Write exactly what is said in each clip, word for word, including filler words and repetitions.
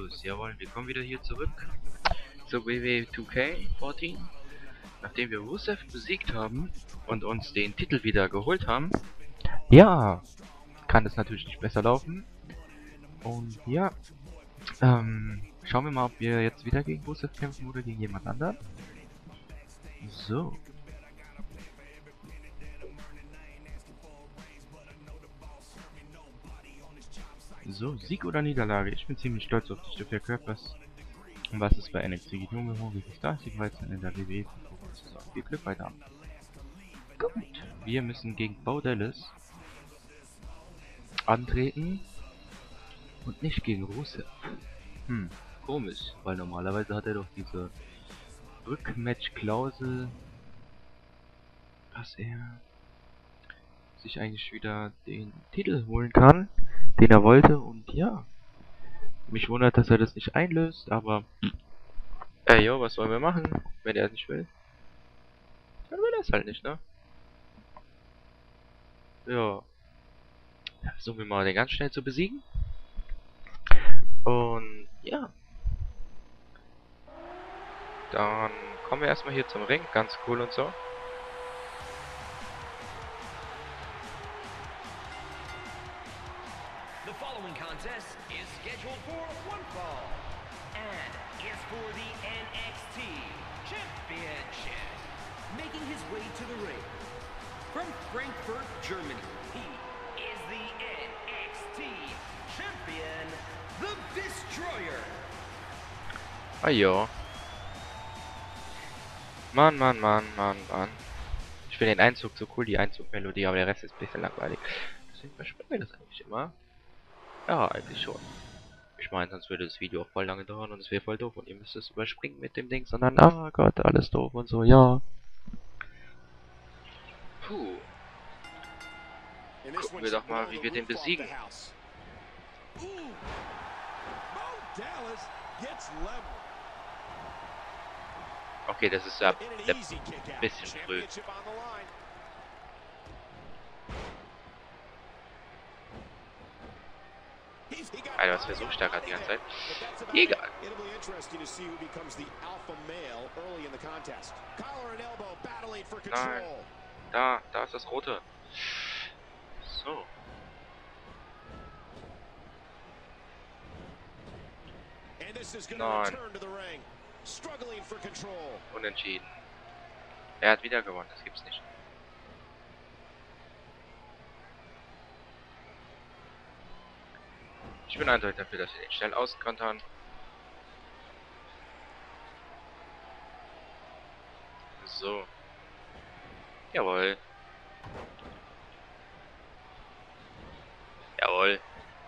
Servus, jawohl, wir kommen wieder hier zurück zu W W zwei K vierzehn. Nachdem wir Rusev besiegt haben und uns den Titel wieder geholt haben, ja, kann es natürlich nicht besser laufen. Und ja, ähm, schauen wir mal, ob wir jetzt wieder gegen Rusev kämpfen oder gegen jemand anderen. So. So, Sieg oder Niederlage? Ich bin ziemlich stolz auf dich, du verkörperst. Und was ist bei N X T geht? Junge, hungriges Starsieg-Weizen in der W W E. Viel Glück weiter. Gut. Wir müssen gegen Bo Dallas antreten und nicht gegen Rusev. Hm, komisch, weil normalerweise hat er doch diese Rückmatch-Klausel, dass er sich eigentlich wieder den Titel holen kann, den er wollte. Und ja, mich wundert, dass er das nicht einlöst, aber ey, yo, was sollen wir machen, wenn er es nicht will? Dann will er es halt nicht, ne? Ja, versuchen wir mal den ganz schnell zu besiegen. Und ja, dann kommen wir erstmal hier zum Ring, ganz cool und so. The following contest is scheduled for one fall and is for the N X T Championship. Making his way to the ring from Frankfurt, Germany, he is the N X T Champion, the Destroyer. Ah jo. Mann, Mann, Mann, Mann, Mann. Ich finde den Einzug so cool, die Einzugmelodie, aber der Rest ist ein bisschen langweilig. Deswegen überspringen wir das eigentlich immer. Ja, eigentlich schon. Ich meine, sonst würde das Video auch voll lange dauern und es wäre voll doof und ihr müsst es überspringen mit dem Ding, sondern, ah Gott, alles doof und so, ja. Puh. Gucken wir doch mal, wie wir den besiegen. Okay, das ist ja ein bisschen früh. Alter, was versuche ich da gerade die ganze Zeit? Egal. Nein. Da, da ist das Rote. So. Nein. Unentschieden. Er hat wieder gewonnen, das gibt's nicht. Ich bin eindeutig dafür, dass wir den schnell auskontern. So. Jawohl. Jawohl.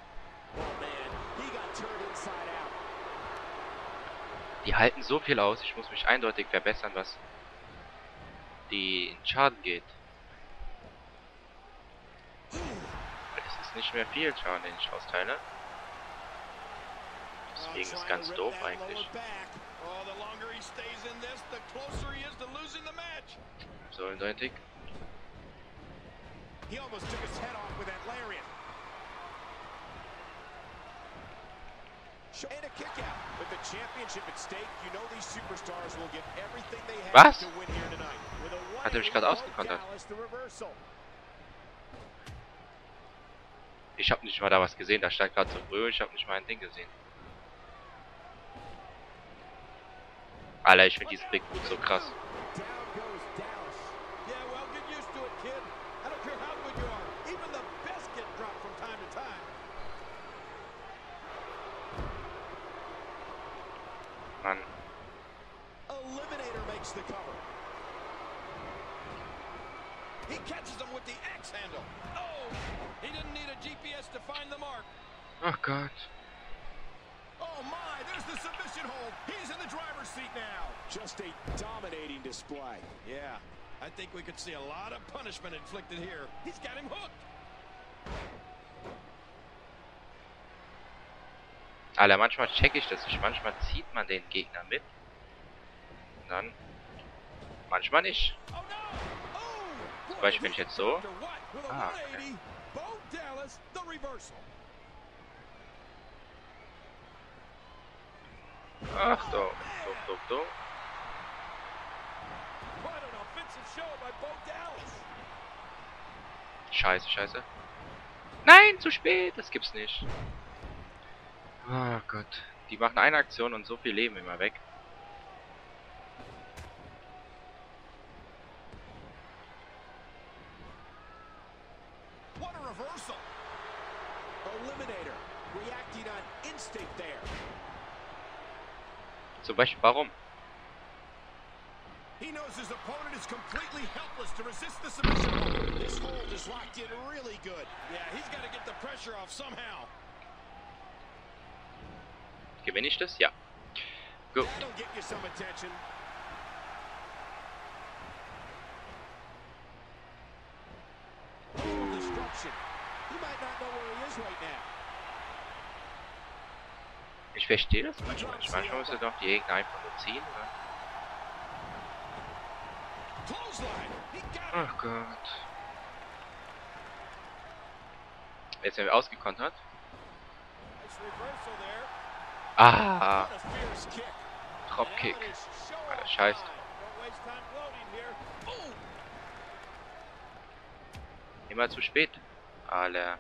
Die halten so viel aus, ich muss mich eindeutig verbessern, was den Schaden geht. Weil es ist nicht mehr viel Schaden, den ich austeile. Deswegen ist ganz doof eigentlich. So eindeutig. Was? Hat er mich gerade ausgekontert? Ich habe nicht mal da was gesehen, da stand gerade so früh, ich habe nicht mal ein Ding gesehen. Alter, ich finde diesen Big Boot so krass. Mann. Eliminator makes the cover. He catches him with the X handle. Oh, he didn't need a G P S to find the mark. Ach Gott. Oh my, there's the submission hold. He's in the driver's seat now. Just a dominating display. Yeah, I think we could see a lot of punishment inflicted here. He's got him hooked. Alter, manchmal checke ich das nicht. Manchmal zieht man den Gegner mit. Und dann. Manchmal nicht. Zum Beispiel, wenn ich jetzt so. Ah, okay. Ach doch, doch, doch, doch. What an offensive show by Bo Dallas. Scheiße, scheiße. Nein, zu spät, das gibt's nicht. Oh Gott. Die machen eine Aktion und so viel Leben immer weg. What a reversal. Eliminator reacting on instinct there. Zum Beispiel, warum? He knows his opponent is completely helpless to resist the submission hold. This hold is locked in really good. Yeah, he's got to get the pressure off somehow. Gewinne ich das? Ja. Gut. That'll get you some attention. Oh, destruction. He might not know where he is right now. Ich verstehe das manchmal nicht. Manchmal muss er doch die Gegner einfach nur ziehen, oder? Ach Gott. Jetzt werden wir ausgekontert. Ah. Dropkick. Alter, scheiß drauf. Immer zu spät. Alter.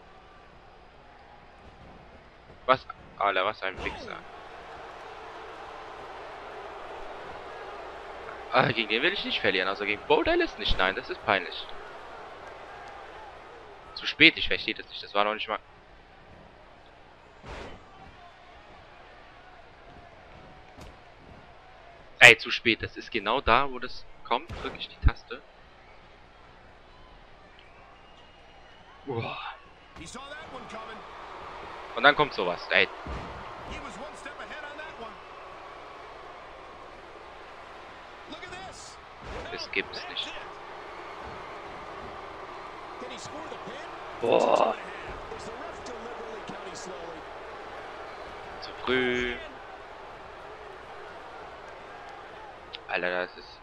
Was? Alter, was ein Wichser. Ah, gegen den will ich nicht verlieren. Also gegen Bo Dallas nicht. Nein, das ist peinlich. Zu spät, ich verstehe das nicht. Das war noch nicht mal... Ey, zu spät. Das ist genau da, wo das kommt. Drücke ich die Taste. Uah. Und dann kommt sowas. Ey. Das gibt's nicht. Boah. Zu früh. Alter, das ist...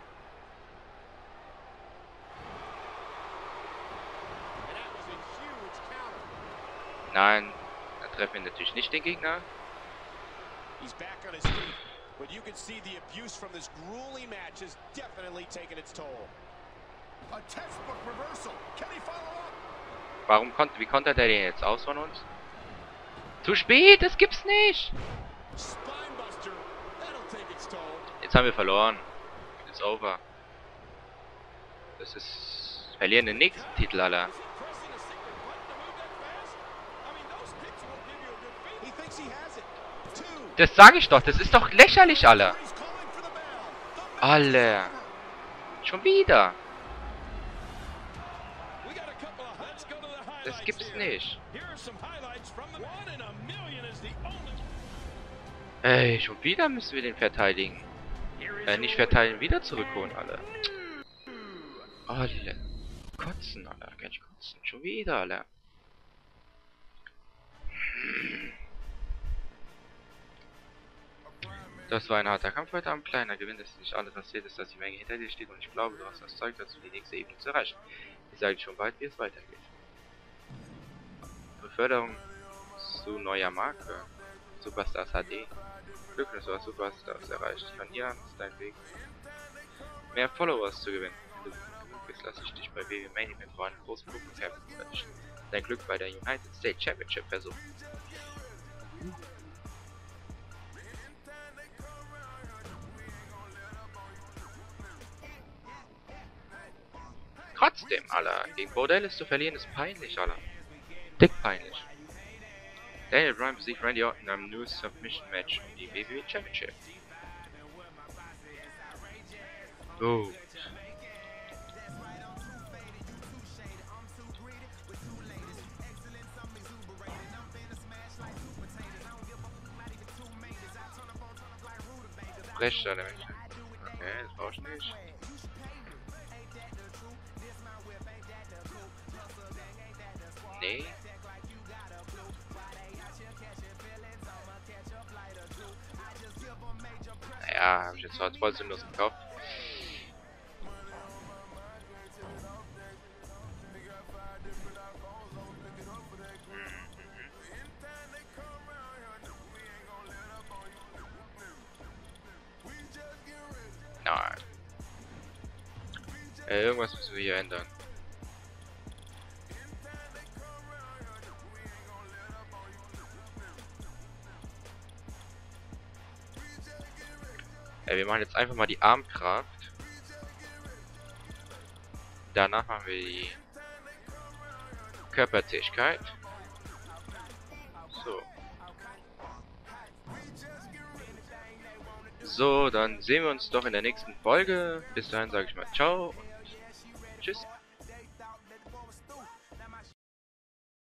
Nein, da treffen wir natürlich nicht den Gegner. He's back on his feet, but you can see the abuse from this grueling match has definitely taken its toll. A textbook reversal. Can he follow up? Warum konnte, wie konnte der den jetzt aus von uns? Zu spät, das gibt's nicht. Spinebuster. That'll take its toll. Jetzt haben wir verloren. It's over. Das ist verlieren den nächsten Titel, Alter. Das sage ich doch, das ist doch lächerlich, Alter. Alter. Schon wieder. Das gibt's nicht. Ey, schon wieder müssen wir den verteidigen. Äh, nicht verteidigen, wieder zurückholen, Alter. Alter. Kotzen, Alter. Kann ich kotzen. Schon wieder, Alter. Das war ein harter Kampf heute Abend. Kleiner Gewinn, das ist nicht alles passiert ist, dass die Menge hinter dir steht und ich glaube, du hast das Zeug dazu, die nächste Ebene zu erreichen. Ich sage dir schon bald, wie es weitergeht. Beförderung zu neuer Marke. Superstars H D. Glückwunsch, du hast Superstars erreicht. Von hier an ist dein Weg, mehr Followers zu gewinnen. Wenn du genug bist, lasse ich dich bei W W Main Event vor einem großen Publikum dein Glück bei der United States Championship versuchen. Trotzdem, Alter, gegen Bo Dallas zu verlieren ist peinlich, Alter. Dick peinlich. Daniel Bryan besiegt Randy Orton in einem New Submission Match um die W W E Championship. Oh. Brecht, Alter. Okay, das brauch ich nicht. Nee. Naja, habe ich jetzt zwar voll sinnlos gekauft. Nein. Äh, irgendwas müssen wir hier ändern. Äh, wir machen jetzt einfach mal die Armkraft. Danach machen wir die Körpertätigkeit. So. So, dann sehen wir uns doch in der nächsten Folge. Bis dahin sage ich mal ciao und tschüss.